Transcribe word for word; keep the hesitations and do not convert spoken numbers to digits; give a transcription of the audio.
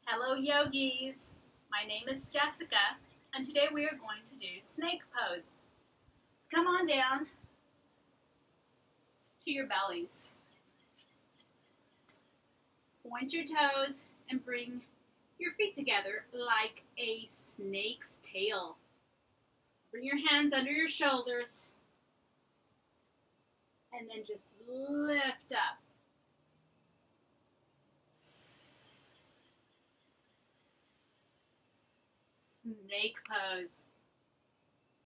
Hello yogis, my name is Jessica and today we are going to do snake pose. So come on down to your bellies. Point your toes and bring your feet together like a snake's tail. Bring your hands under your shoulders and then just lift up. Snake pose.